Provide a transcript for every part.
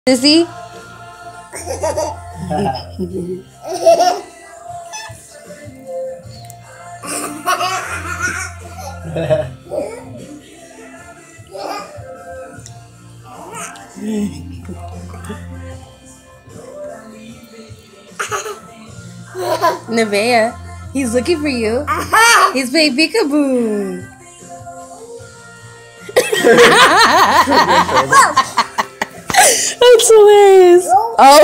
Sissy? Nevaeh, he's looking for you. He's playing peekaboo. That's hilarious. Oh.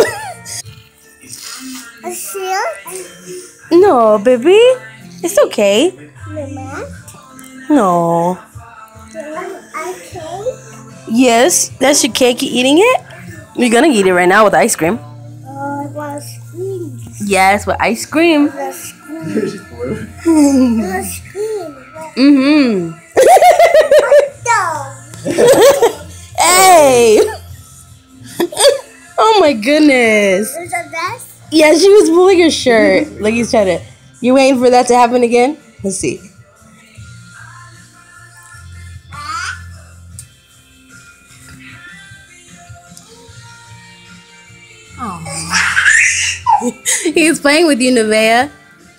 A shield? No, baby. It's okay. Mama? No. Do you want a cake? Yes, that's your cake. You eating it? You're gonna eat it right now with ice cream. I want scream. Yes, with ice cream. The scream. The scream. Mm-hmm. No. Hey! Oh my goodness. Is that best? Yeah, she was pulling her shirt. Like he's trying to. You waiting for that to happen again? Let's see. Oh. He's playing with you, Nevaeh.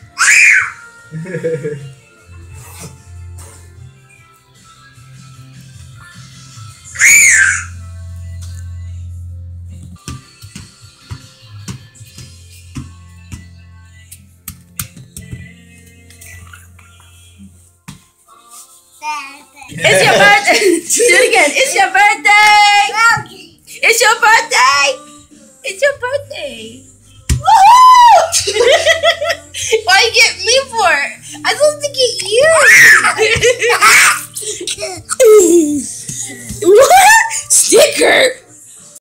It's your birthday. Do it again. It's your birthday. It's your birthday. It's your birthday. Woohoo! Why you get me for? I'm supposed to get you. What? Sticker.